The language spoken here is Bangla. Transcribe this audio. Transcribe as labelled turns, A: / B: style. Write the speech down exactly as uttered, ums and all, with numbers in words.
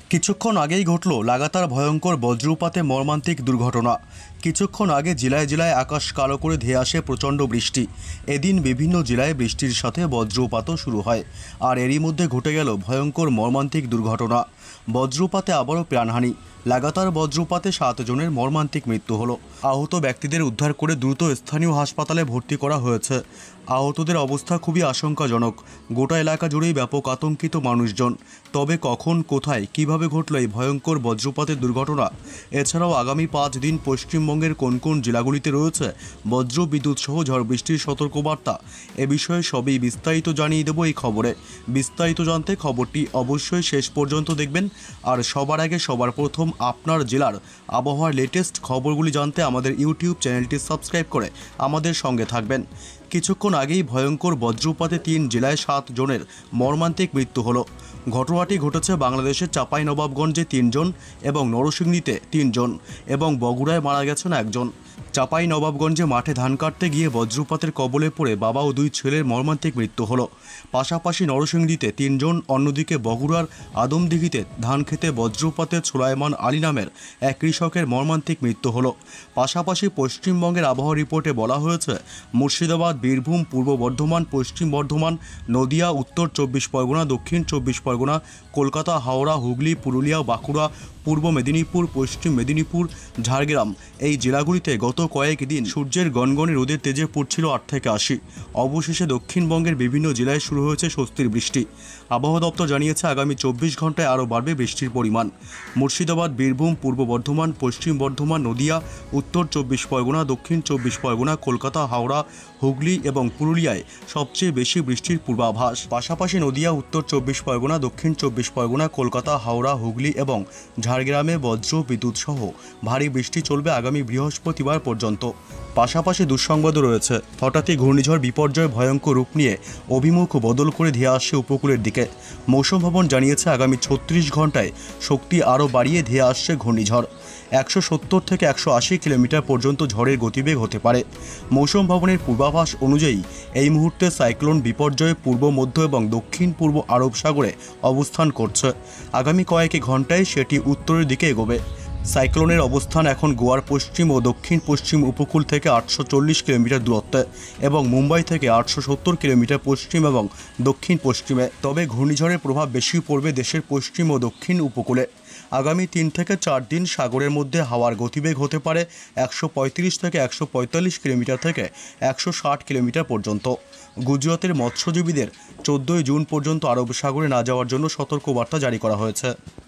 A: কিছুক্ষণ আগেই ঘটল লাগাতার ভয়ঙ্কর বজ্রপাতে মর্মান্তিক দুর্ঘটনা। কিছুক্ষণ আগে জেলায় জেলায় আকাশ কালো করে ধেয়ে আসে প্রচণ্ড বৃষ্টি। এদিন বিভিন্ন জেলায় বৃষ্টির সাথে বজ্রপাতও শুরু হয়, আর এরই মধ্যে ঘটে গেল ভয়ঙ্কর মর্মান্তিক দুর্ঘটনা। বজ্রপাতে আবারও প্রাণহানি। লাগাতার বজ্রপাতে সাত জনের মর্মান্তিক মৃত্যু হলো। আহত ব্যক্তিদের উদ্ধার করে দ্রুত স্থানীয় হাসপাতালে ভর্তি করা হয়েছে। আহতদের অবস্থা খুবই আশঙ্কাজনক। গোটা এলাকা জুড়েই ব্যাপক আতঙ্কিত মানুষজন। তবে কখন, কোথায়, কিভাবে ঘটল এই ভয়ঙ্কর বজ্রপাতের দুর্ঘটনা? এছাড়াও আগামী পাঁচ দিন পশ্চিমবঙ্গের কোন কোন জেলাগুলিতে রয়েছে বজ্র বিদ্যুৎ সহ ঝড় বৃষ্টির সতর্কবার্তা, এ বিষয়ে সবই বিস্তারিত জানিয়ে দেব এই খবরে। বিস্তারিত জানতে খবরটি অবশ্যই শেষ পর্যন্ত দেখবেন। আর সবার আগে সবার প্রথম আপনার জেলার আবহাওয়ার লেটেস্ট খবরগুলি জানতে আমাদের ইউটিউব চ্যানেলটি সাবস্ক্রাইব করে আমাদের সঙ্গে থাকবেন। কিছুক্ষণ আগেই ভয়ঙ্কর বজ্রপাতে তিন জেলায় সাত জনের মর্মান্তিক মৃত্যু হলো। ঘটনাটি ঘটেছে বাংলাদেশের চাঁপাইনবাবগঞ্জে তিনজন এবং নরসিংদীতে তিনজন এবং বগুড়ায় মারা গেছেন একজন। চাঁপাইনবাবগঞ্জে মাঠে ধান কাটতে গিয়ে বজ্রপাতের কবলে পড়ে বাবা ও দুই ছেলের মর্মান্তিক মৃত্যু হলো। পাশাপাশি নরসিংদীতে তিনজন, অন্যদিকে বগুড়ার আদমদিঘিতে ধান খেতে বজ্রপাতে সুলাইমান আলী নামের এক কৃষকের মর্মান্তিক মৃত্যু হলো। পাশাপাশি পশ্চিমবঙ্গের আবহাওয়া রিপোর্টে বলা হয়েছে মুর্শিদাবাদ, বীরভূম, পূর্ব বর্ধমান, পশ্চিম বর্ধমান, নদিয়া, উত্তর চব্বিশ পরগনা, দক্ষিণ চব্বিশ পরগনা, কলকাতা, হাওড়া, হুগলি, পুরুলিয়া, বাঁকুড়া, পূর্ব মেদিনীপুর, পশ্চিম মেদিনীপুর, ঝাড়গ্রাম এই জেলাগুলিতে গত কয়েক দিন সূর্যের গনগনে রোদের তেজে পড়ছিল আট থেকে আশি। অবশেষে দক্ষিণবঙ্গের বিভিন্ন জেলায় শুরু হয়েছে স্বস্তির বৃষ্টি। আবহাওয়া দপ্তর জানিয়েছে আগামী চব্বিশ ঘন্টায় আরও বাড়বে বৃষ্টির পরিমাণ। মুর্শিদাবাদ, বীরভূম, পূর্ব বর্ধমান, পশ্চিম বর্ধমান, নদিয়া, উত্তর চব্বিশ পরগনা, দক্ষিণ চব্বিশ পরগনা, কলকাতা, হাওড়া, হুগলি এবং পুরুলিয়ায় সবচেয়ে বেশি বৃষ্টির পূর্বাভাস। পাশাপাশি নদিয়া, উত্তর চব্বিশ পরগনা, দক্ষিণ চব্বিশ পরগনা, কলকাতা, হাওড়া, হুগলি এবং ঝাড়গ্রামে বজ্র বিদ্যুৎ সহ ভারী বৃষ্টি চলবে আগামী বৃহস্পতিবার পর্যন্ত। পাশাপাশি দুঃসংবাদও রয়েছে। হঠাৎই ঘূর্ণিঝড় বিপর্যয় ভয়ঙ্কর রূপ নিয়ে অভিমুখ বদল করে ধেয়ে আসছে উপকূলের দিকে। মৌসুম ভবন জানিয়েছে আগামী ছত্রিশ ঘন্টায় শক্তি আরও বাড়িয়ে ধেয়ে আসছে ঘূর্ণিঝড়। একশো সত্তর থেকে একশো আশি কিলোমিটার পর্যন্ত ঝড়ের গতিবেগ হতে পারে। মৌসুম ভবনের পূর্বাভাস অনুযায়ী এই মুহূর্তে সাইক্লোন বিপর্যয় পূর্ব, মধ্য এবং দক্ষিণ পূর্ব আরব সাগরে অবস্থান করছে। আগামী কয়েক ঘন্টায় সেটি উত্তরের দিকে এগোবে। সাইক্লোনের অবস্থান এখন গোয়ার পশ্চিম ও দক্ষিণ পশ্চিম উপকূল থেকে আটশো চল্লিশ কিলোমিটার দূরত্বে এবং মুম্বাই থেকে আটশো সত্তর কিলোমিটার পশ্চিম এবং দক্ষিণ পশ্চিমে। তবে ঘূর্ণিঝড়ের প্রভাব বেশি পড়বে দেশের পশ্চিম ও দক্ষিণ উপকূলে। আগামী তিন থেকে চার দিন সাগরের মধ্যে হাওয়ার গতিবেগ হতে পারে একশো পঁয়ত্রিশ থেকে একশো পঁয়তাল্লিশ কিলোমিটার থেকে একশো ষাট কিলোমিটার পর্যন্ত। গুজরাতের মৎস্যজীবীদের চোদ্দোই জুন পর্যন্ত আরব সাগরে না যাওয়ার জন্য সতর্কবার্তা জারি করা হয়েছে।